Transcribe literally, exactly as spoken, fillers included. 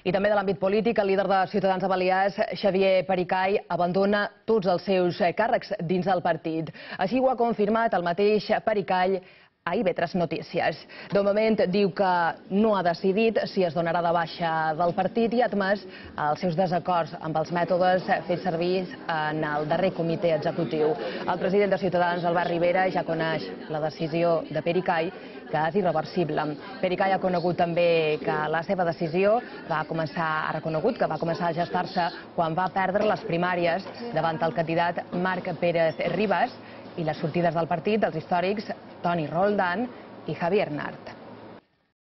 I també de l'àmbit polític, el líder de Ciutadans de Balears, Xavier Pericay, abandona tots els seus càrrecs dins del partit. Així ho ha confirmat el mateix Pericay a I V tres Notícies. De moment diu que no ha decidit si es donarà de baixa del partit i ha admès els seus desacords amb els mètodes fets servir en el darrer comitè executiu. El president de Ciutadans, Albert Rivera, ja coneix la decisió de Pericay, que és irreversible. Pericay ha conegut també que la seva decisió va començar, ha reconegut que va començar a gestar-se quan va perdre les primàries davant el candidat Marc Pérez Ribas i les sortides del partit dels històrics Toni Roldán i Javier Nart.